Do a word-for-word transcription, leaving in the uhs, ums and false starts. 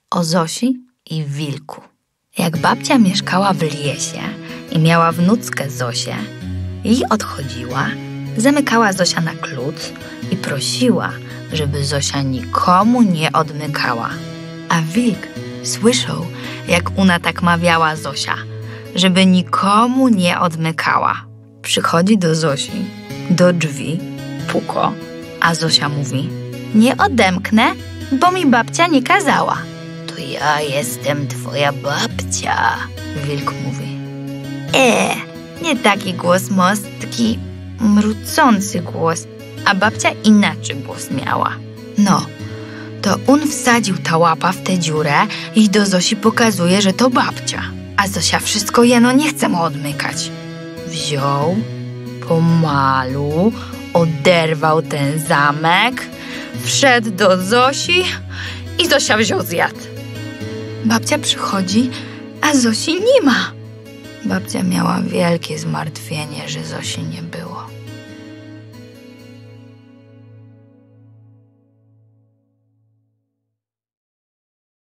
o Zosi i wilku. Jak babcia mieszkała w lesie i miała wnuczkę Zosię, i odchodziła, zamykała Zosia na klucz i prosiła, żeby Zosia nikomu nie odmykała. A wilk słyszał, jak ona tak mawiała Zosia, żeby nikomu nie odmykała. Przychodzi do Zosi, do drzwi, puko, a Zosia mówi: nie odemknę, bo mi babcia nie kazała. To ja jestem twoja babcia, wilk mówi. E, nie taki głos most, taki mrucący głos, a babcia inaczej głos miała. No, to on wsadził ta łapa w tę dziurę i do Zosi pokazuje, że to babcia. A Zosia wszystko jeno nie chce mu odmykać. Wziął, pomalu, oderwał ten zamek, wszedł do Zosi i Zosia wziął zjadł. Babcia przychodzi, a Zosi nie ma. Babcia miała wielkie zmartwienie, że Zosi nie było.